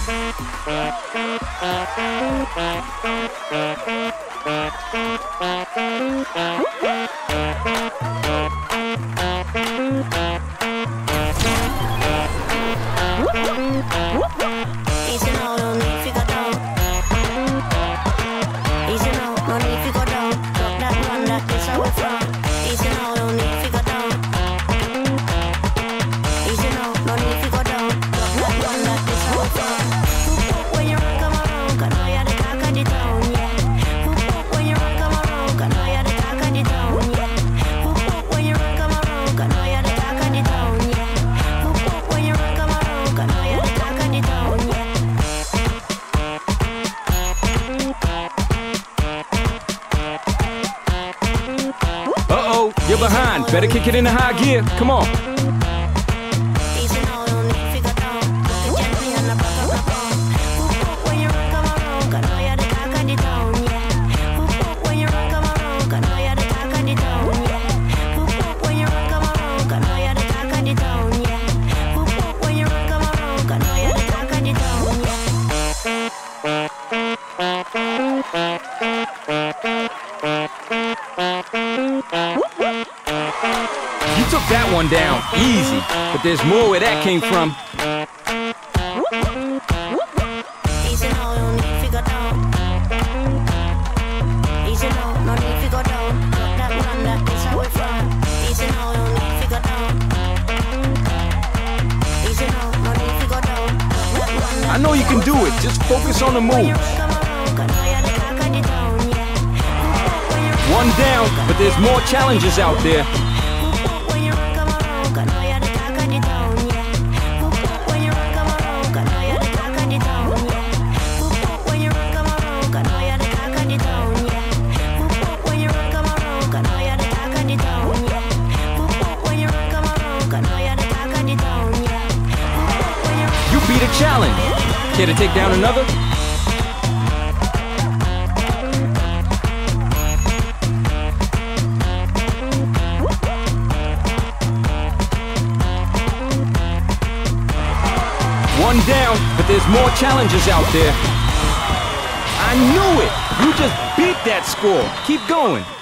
Easy now, no need to go down. Easy now, no need to go down. Drop that one, that is how we from. Easy now, no need to go down. Easy now, no need to go down. Drop that one, that is how we from. Hook up when you run, come around, 'cause now you're the talk of the town, yeah. Hook up when you run, come around, 'cause now you're the talk of the town, yeah. Hook up when you run, come around, 'cause now you're the talk of the town, yeah. Hook up when you run, come around, 'cause now you're the talk of the town, yeah. Uh-oh, you're behind. Better kick it into high gear. Come on. Easy now, no need to go down. Look at me and I pop up my phone. Hook up when you run, come around, 'cause now you're the talk of the town, yeah. Hook up when you run, come around, 'cause now you're the talk of the town, yeah. Hook up when you run, come around, 'cause now you're the talk of the town, yeah. Hook up when you run, come around, 'cause now you're the talk of the town, yeah. You took that one down easy, but there's more where that came from. Easy now, no need to go down. Easy now, no need to go down. Drop that one, that is how we from. Easy now, no need to go down. Easy now, no need to go down. Drop that one, that I know you can do it. Just focus on the moves. One down, but there's more challenges out there. You beat a challenge. Care to take down another? One down, but there's more challenges out there. I knew it! You just beat that score. Keep going.